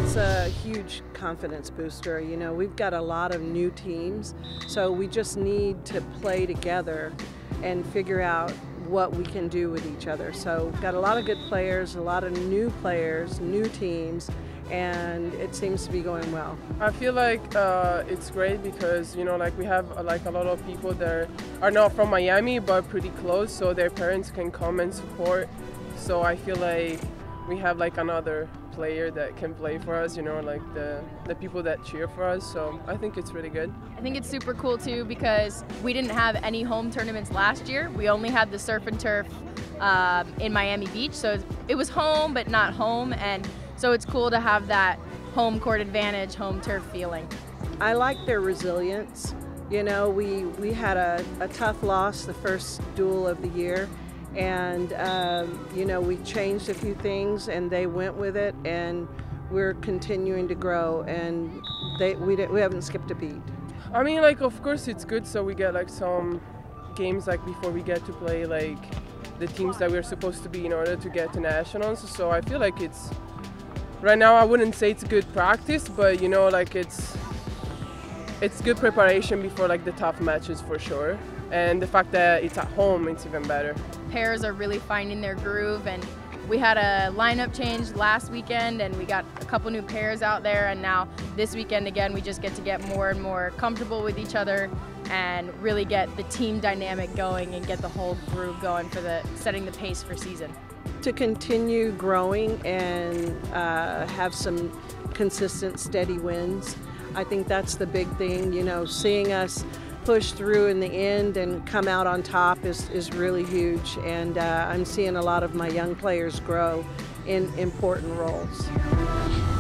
it's a huge confidence booster. You know, we've got a lot of new teams, so we just need to play together and figure out what we can do with each other. So we've got a lot of good players, a lot of new players, new teams, and it seems to be going well. I feel like it's great because, you know, like we have like a lot of people that are not from Miami but pretty close, so their parents can come and support. So I feel like we have like another player that can play for us, you know, like the people that cheer for us. So I think it's really good. I think it's super cool too because we didn't have any home tournaments last year. We only had the surf and turf in Miami Beach, so it was home but not home, and so it's cool to have that home court advantage, home turf feeling. I like their resilience. You know, we had a tough loss the first duel of the year, and you know, we changed a few things and they went with it, and we're continuing to grow, and we haven't skipped a beat. I mean, like, of course it's good, so we get like some games like before we get to play like the teams that we're supposed to be in order to get to nationals. So I feel like it's right now, I wouldn't say it's good practice, but you know, like it's good preparation before like the tough matches for sure. And the fact that it's at home, it's even better. Pairs are really finding their groove, and we had a lineup change last weekend and we got a couple new pairs out there, and now this weekend again we just get to get more and more comfortable with each other and really get the team dynamic going and get the whole groove going for setting the pace for season. To continue growing and have some consistent, steady wins. I think that's the big thing. You know, seeing us push through in the end and come out on top is really huge. And I'm seeing a lot of my young players grow in important roles.